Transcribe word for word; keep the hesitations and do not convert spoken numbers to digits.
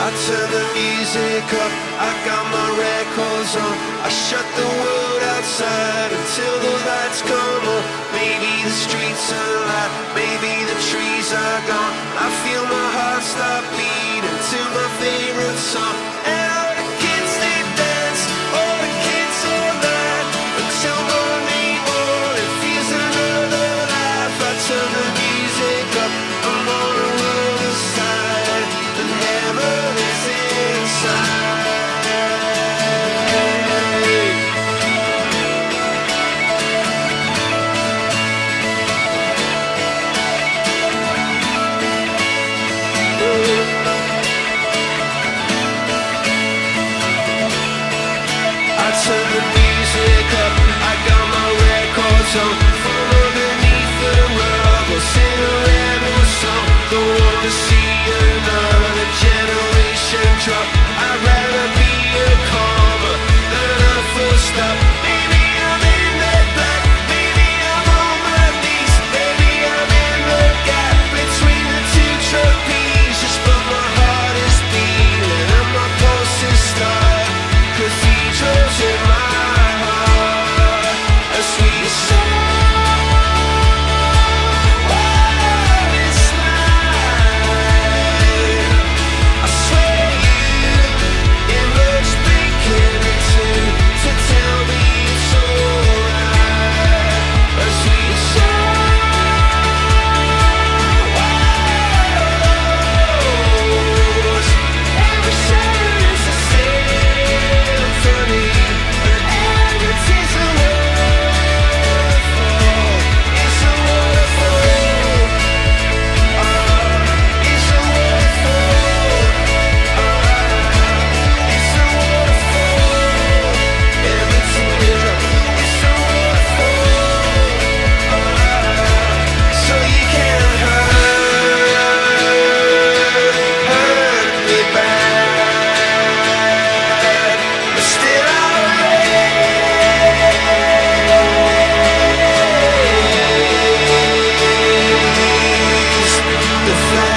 I turn the music up, I got my records on. I shut the world outside until the lights come on. Maybe the streets are alive, maybe the trees are gone. I feel my heart start beating to my favorite song. And all the kids they dance, all the kids all night until Monday morning feels another life. I turn the music up, I'm on the other side, and heaven is inside. Turn the music up, I got my records on. From underneath the rug, we'll sing a rebel song. Don't wanna see another generation drop. I'd rather be a comma than a full stop. Maybe I'm in the black, maybe I'm on my knees, maybe I'm in the gap between the two trapezes. But my heart is beating and my pulse is starting. Cathedrals in my heart, a sweet song. What is life? I swear you, it looks beginning to to tell me it's alright. A sweet song. Whoa. Every sound is a symphony. The flag